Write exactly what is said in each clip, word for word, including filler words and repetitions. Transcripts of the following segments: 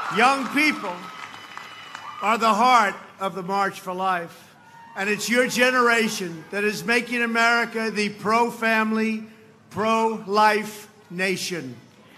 Young people are the heart of the March for Life, and it's your generation that is making America the pro-family, pro-life nation.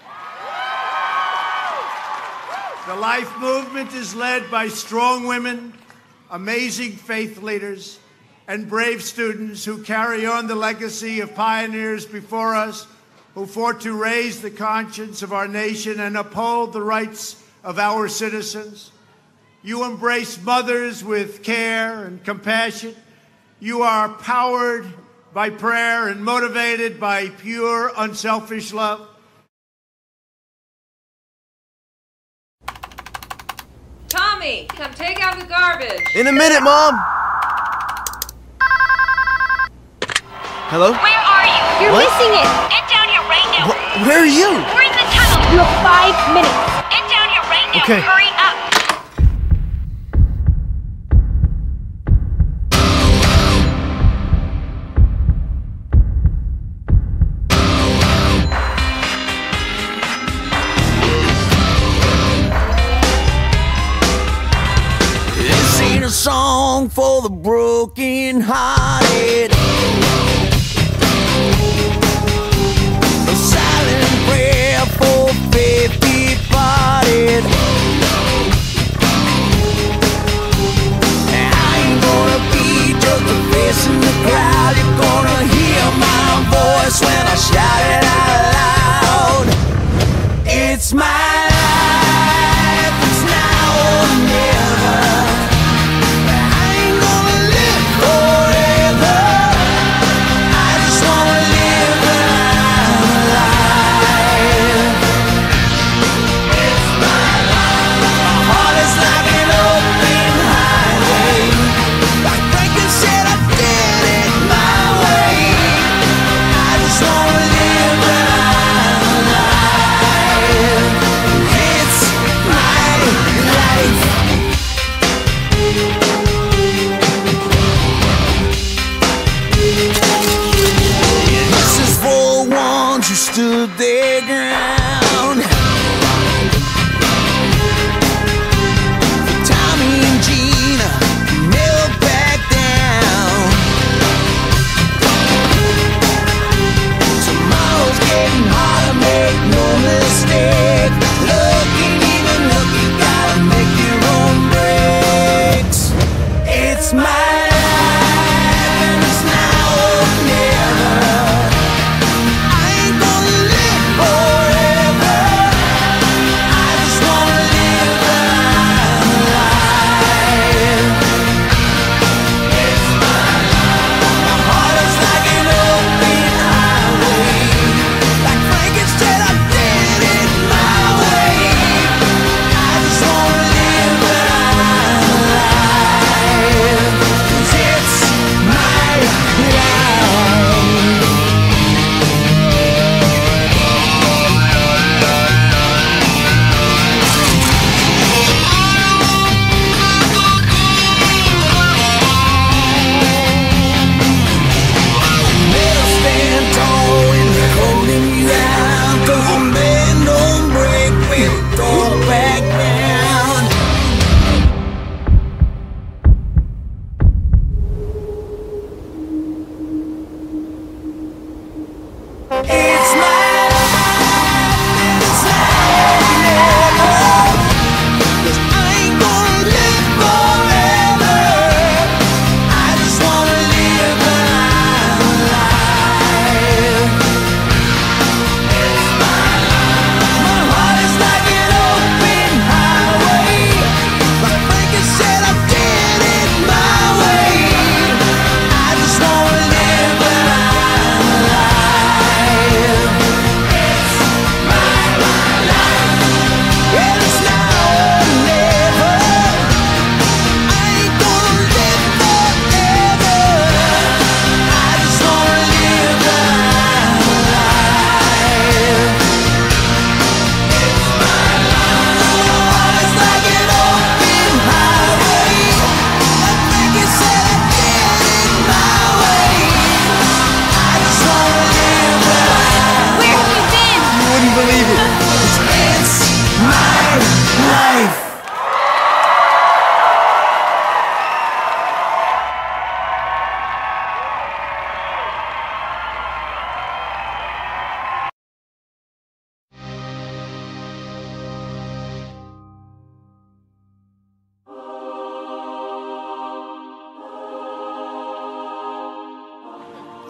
The Life movement is led by strong women, amazing faith leaders, and brave students who carry on the legacy of pioneers before us who fought to raise the conscience of our nation and uphold the rights of our citizens. You embrace mothers with care and compassion. You are powered by prayer and motivated by pure, unselfish love. Tommy, come take out the garbage. In a minute, Mom. Hello? Where are you? You're What? missing it. Get down here right now. Wh- where are you? We're in the tunnel. You have five minutes. Get down here right now. Okay. Hurry up. This ain't a song for the broken-hearted. A silent prayer for faith departed. I ain't gonna be just a face in the crowd. You're gonna hear my voice when I shout it out loud. It's my life, it's now or never. I ain't gonna live forever. I just wanna live my life. It's my life. My heart is like an open highway. Like Franklin said, I did it my way. I just wanna live my life. It's my life. This is for ones who stood their ground. For Tommy and Gina, who never back down. Tomorrow's getting harder, make no mistake. Looking, even looking, gotta make your own breaks. It's my life, and it's now or never. I ain't gonna live for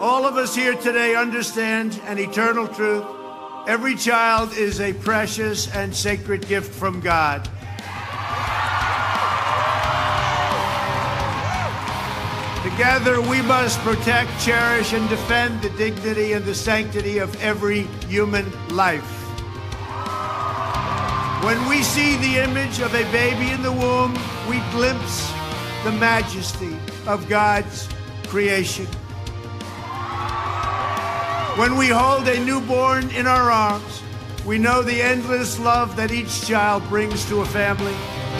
All of us here today understand an eternal truth. Every child is a precious and sacred gift from God. Together, we must protect, cherish, and defend the dignity and the sanctity of every human life. When we see the image of a baby in the womb, we glimpse the majesty of God's creation. When we hold a newborn in our arms, we know the endless love that each child brings to a family.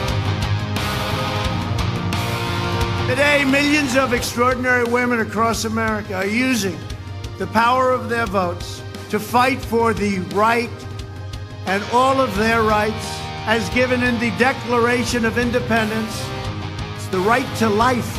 Today, millions of extraordinary women across America are using the power of their votes to fight for the right and all of their rights as given in the Declaration of Independence. It's the right to life.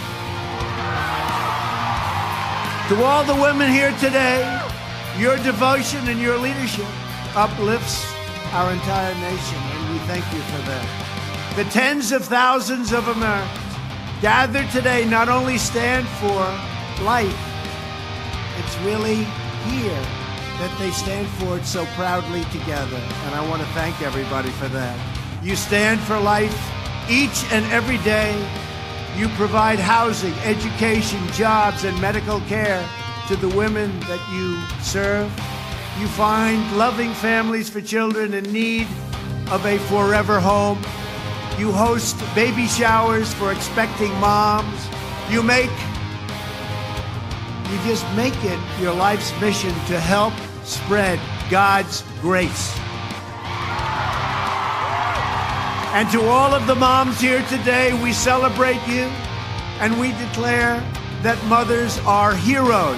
To all the women here today, your devotion and your leadership uplifts our entire nation, and we thank you for that. The tens of thousands of Americans gathered today not only stand for life, it's really here that they stand for it so proudly together, and I want to thank everybody for that. You stand for life each and every day. You provide housing, education, jobs, and medical care to the women that you serve. You find loving families for children in need of a forever home. You host baby showers for expecting moms. You make, you just make it your life's mission to help spread God's grace. And to all of the moms here today, we celebrate you and we declare that mothers are heroes.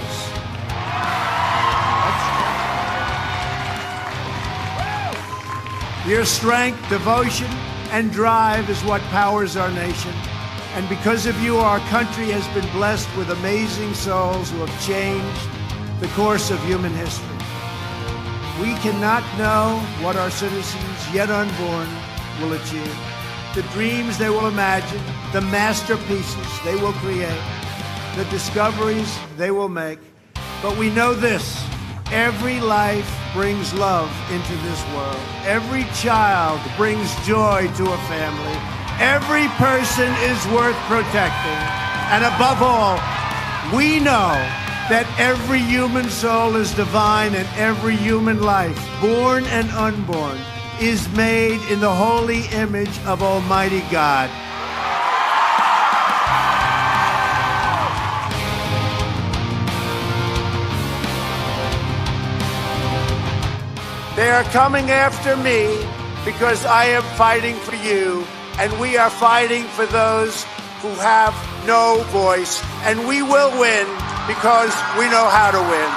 Your strength, devotion, and drive is what powers our nation. And because of you, our country has been blessed with amazing souls who have changed the course of human history. We cannot know what our citizens, yet unborn, will achieve, the dreams they will imagine, the masterpieces they will create, the discoveries they will make. But we know this: every life brings love into this world. Every child brings joy to a family. Every person is worth protecting. And above all, we know that every human soul is divine, and every human life, born and unborn, is made in the holy image of Almighty God. They are coming after me because I am fighting for you, and we are fighting for those who have no voice, and we will win because we know how to win.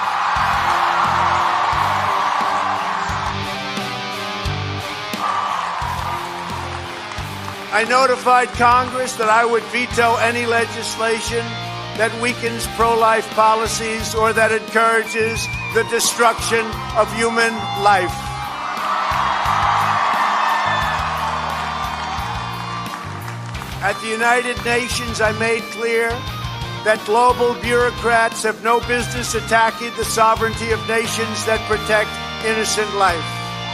I notified Congress that I would veto any legislation that weakens pro-life policies or that encourages the destruction of human life. At the United Nations, I made clear that global bureaucrats have no business attacking the sovereignty of nations that protect innocent life.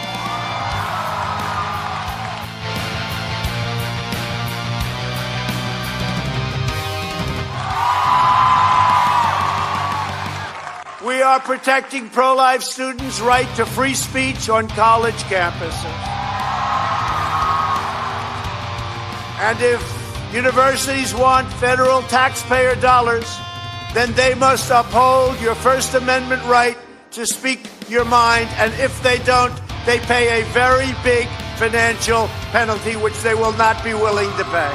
We are protecting pro-life students' right to free speech on college campuses. And if universities want federal taxpayer dollars, then they must uphold your First Amendment right to speak your mind. And if they don't, they pay a very big financial penalty, which they will not be willing to pay.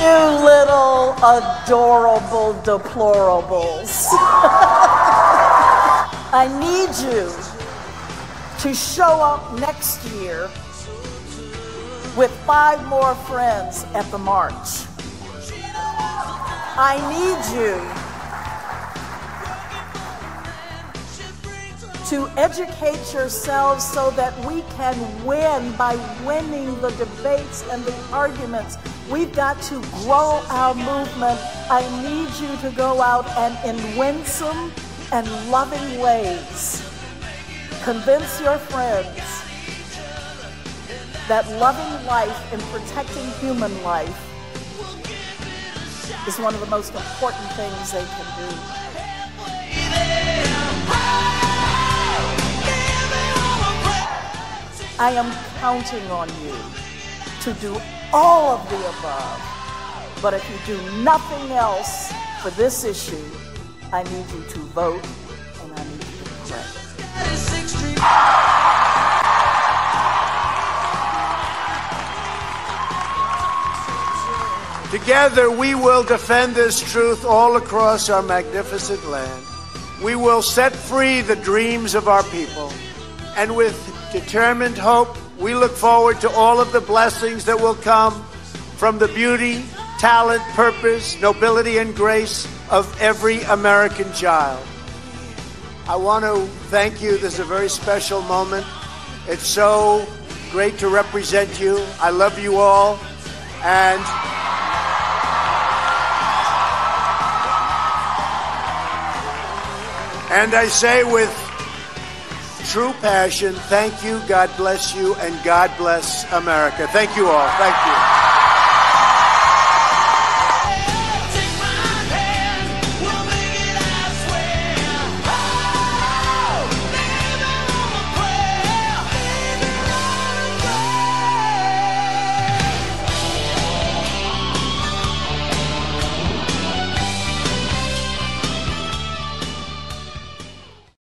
You little adorable deplorables. I need you to show up next year with five more friends at the march. I need you to educate yourselves so that we can win by winning the debates and the arguments. We've got to grow our movement. I need you to go out and in winsome and loving ways convince your friends that loving life and protecting human life is one of the most important things they can do. I am counting on you to do all of the above. But if you do nothing else for this issue, I need you to vote and I need you to pray. Together we will defend this truth all across our magnificent land. We will set free the dreams of our people. And with determined hope, we look forward to all of the blessings that will come from the beauty, talent, purpose, nobility, and grace of every American child. I want to thank you. This is a very special moment. It's so great to represent you. I love you all. And And I say with true passion, thank you, God bless you, and God bless America. Thank you all. Thank you.